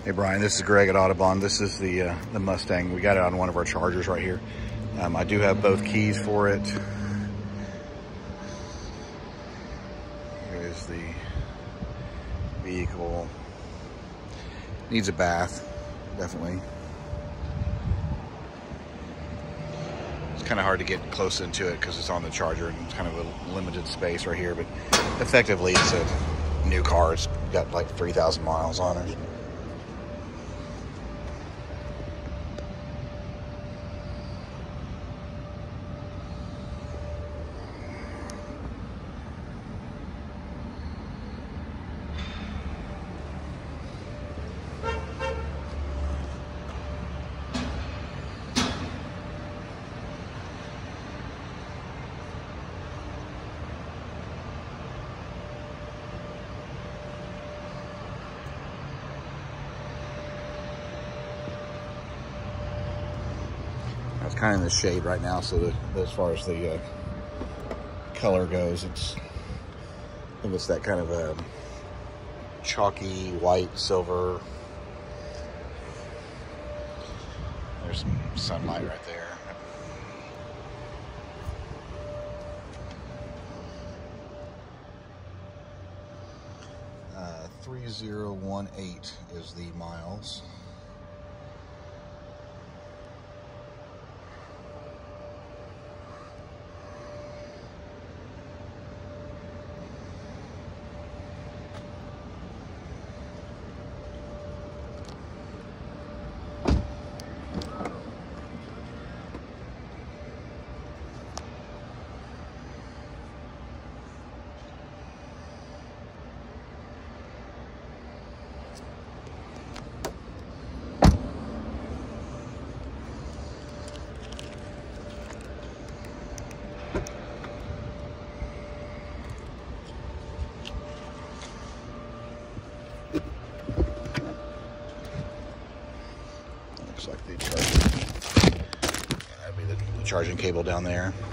Hey Brian, this is Greg at Audubon. This is the Mustang. We got it on one of our Chargers right here. I do have both keys for it. Here's the vehicle. Needs a bath, definitely. It's kind of hard to get close into it because it's on the Charger and it's kind of a limited space right here, but effectively it's a new car. It's got like 3,000 miles on it. It's kind of in the shade right now, so that as far as the color goes, I think it's that kind of a chalky white silver. There's some sunlight right there. 3018 is the miles. Looks like the charging, that'd be the charging cable down there.